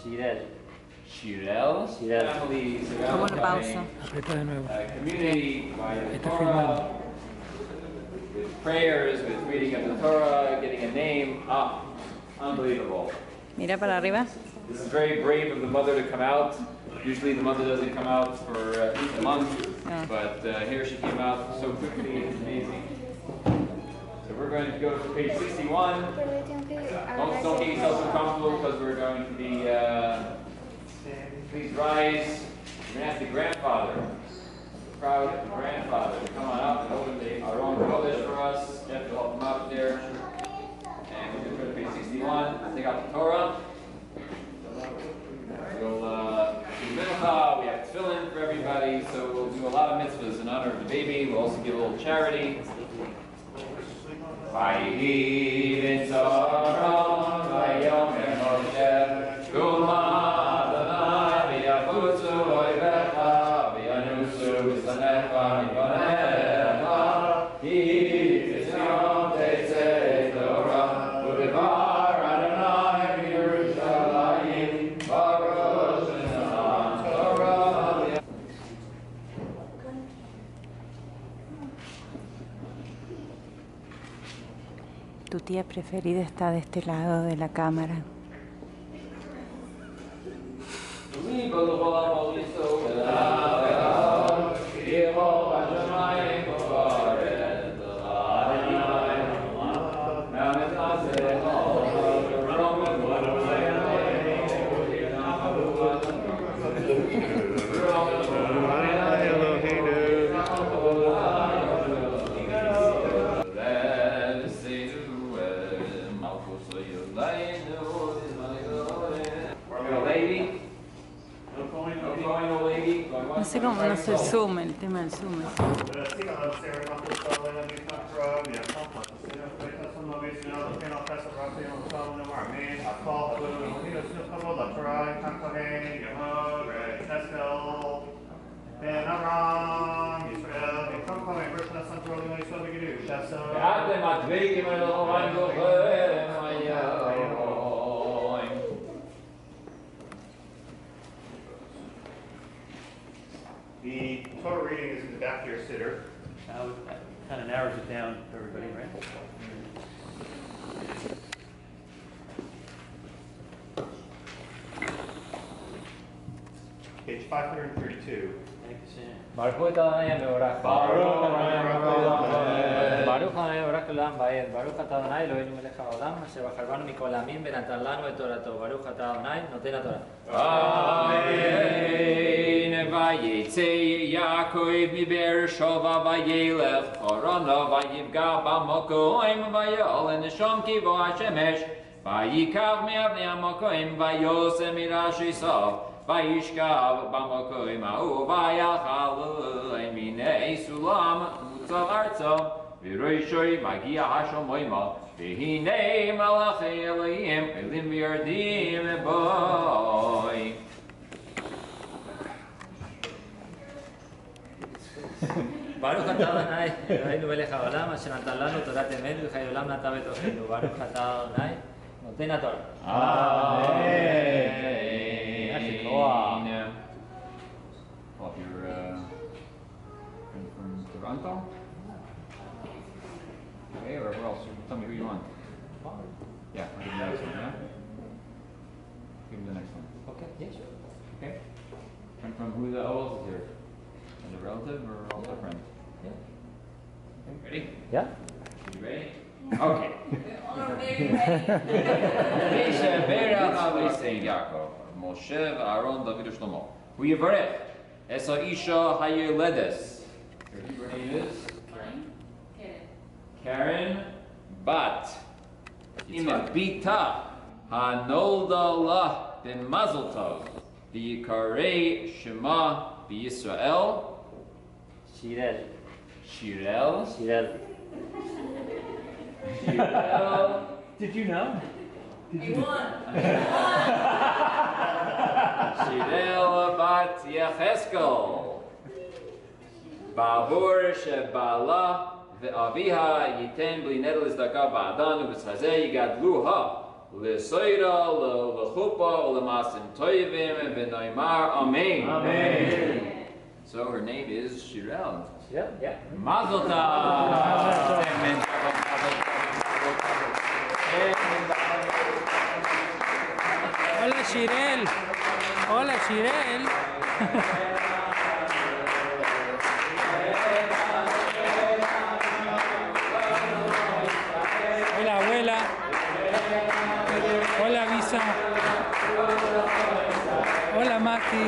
Shirel. Shirel. Family, Como la pausa. Aprieta de nuevo. Community by the Está Torah, filmando. with prayers, with reading of the Torah, getting a name. Unbelievable. Mira para arriba. This is very brave of the mother to come out. Usually the mother doesn't come out for at least a month, but here she came out so quickly. It's amazing. So we're going to go to page 61. Don't get yourself so comfortable because we're going to be, please rise. We're going to ask the grandfather, the proud grandfather, to come on up and open the Aron Kodesh for us. Jeff will help him out there. And we're going to go to page 61, take out the Torah. We'll do mincha, we have tefillin for everybody, so we'll do a lot of mitzvahs in honor of the baby. We'll also give a little charity. Vayihi b'tzaron vayomer Moshe Kuma Adonai v'yafutzu oivecha v'yanusu b'sanecha mipanecha Ki tzion tetzei Torah u'devar Adonai v'Yerushalayim Baruch Shemam Torah. Tu tía preferida está de este lado de la cámara. No sé cómo no se zoom, el tema del zoom. The Torah reading is in the back of your sitter. Now it kind of narrows it down for everybody, right? Page 532. Thank you, Sam. Baruch Adonai Mevorach. Baruch Adonai Mevorach Olam Vaed. Baruch Adonai Eloheinu melech haolam asher bacharbanu mikol ha'amim ונתן לנו את תורתו. Baruch Adonai נותן התורה. Amen. Vayetze Yaakov miber shova vayelech Harana vayivga b'makoim vayol nesham kivo hashemesh vayikav me'avnei hamakoim vayosem mirash Esav vayishkav b'makoim ha'u vayachal minei sulam mutzav arzo v'roishoi magia hashomoima v'hinei malachei Elohim elim v'yardim boy. ברוך אתה אדוני אלוהינו מלך העולם אשר נתן לנו תורת אמת וחיי עולם נטע בתוכנו. ברוך אתה אדוני נותן התורה. Amen. Well, if you're from Toronto, okay, or where else? Tell me who you want. Yeah, I'll give you the next one. Yeah. Give me the next one. Okay, yeah, sure. Okay. And from who else is here? Is it a relative or also a friend? Yeah. Okay, ready? Yeah. You ready? Okay. Misha Berach Avosei Yaakov, Moshe Aaron David Shlomo. Who Yivarech? Esa Isha Hayoledes. Her Hebrew name is Karen Bat Ima Bita Hanolda La Ben Mazel Tov V'Yikarei Shema B'Yisrael Shirel. Shirel. Shirel. Shirel. Did you know? Shirel Bat Yecheskel. Bavur Shebala Ve'aviha Yitem Bli Nedel Izdaka Ba'adan U'B'Tzazeh Yigadluha L'soira, l'chuppah, u'l'masim toivim, v'noimar amen. Amen. So her name is Shirel. Yep, yep. Mazel tov. Hola Shirel. Hola Shirel. Hola abuela. Hola Visa. Hola Maki.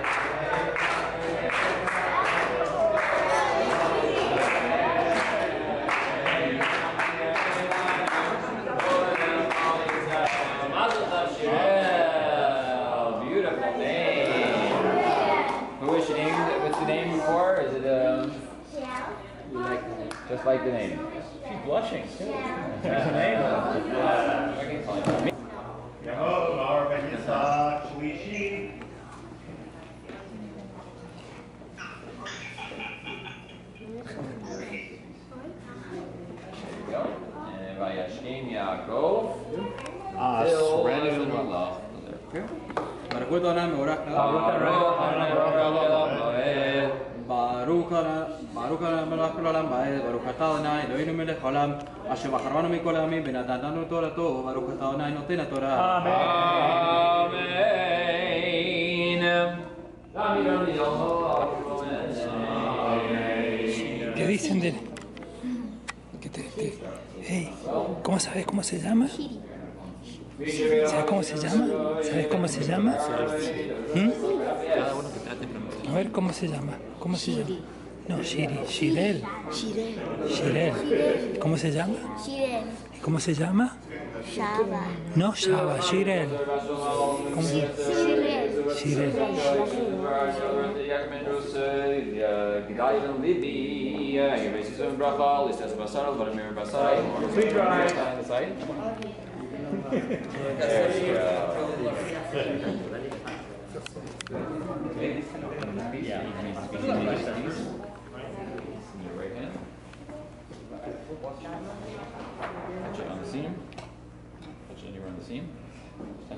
Mazel tov, Shirel. Beautiful name. Who is she named? What's the name before? Is it just like the name? She's blushing too. Yehovah ben Yitzhak Shlishi. And Vayashkim Yaakov. Surrender Baruch Adonai Mevorach Baruch Adonai Melech Olam Ba'ed Baruch Atah Adonai Eloheinu Melech Olam Asher Bacharanu Mikol Ha'amim ונתן לנו תורתו Baruch Atah Adonai נותן התורה ¿Qué dicen de Hey, ¿cómo sabes cómo se llama? ¿Sabes cómo se llama? ¿Sabes cómo se llama? A ver cómo se llama. ¿Cómo se llama? No, Shirel. Shirel. ¿Cómo se llama? Shirel. ¿Y cómo se llama? Shaba. No, Shaba, Shirel. ¿Cómo? Shirel. Shirel. Touch it on the seam. Touch it anywhere on the seam. Touch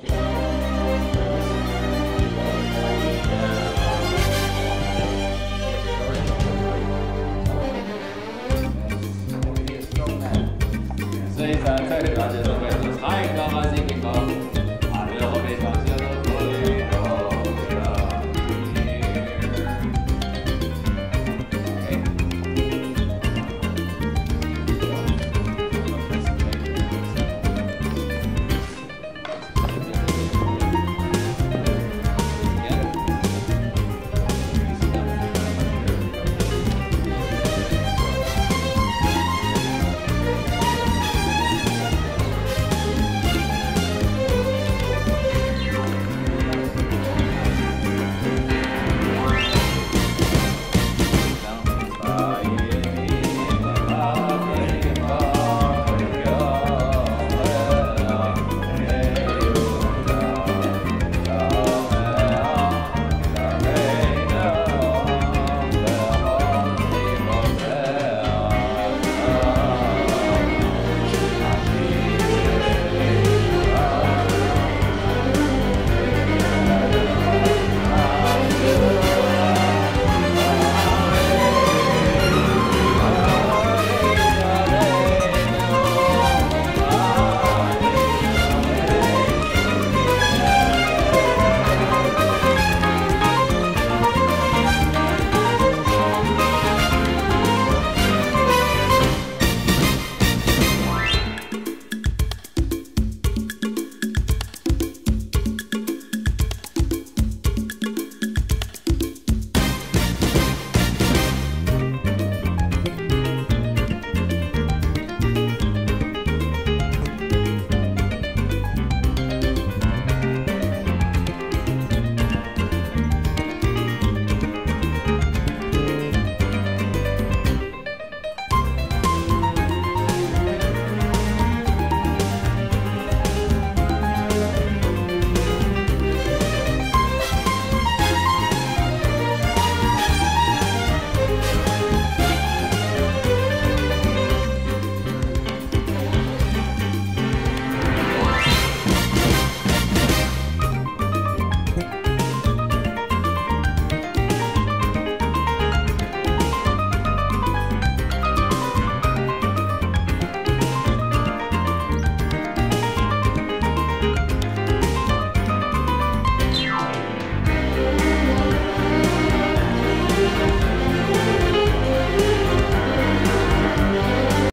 it.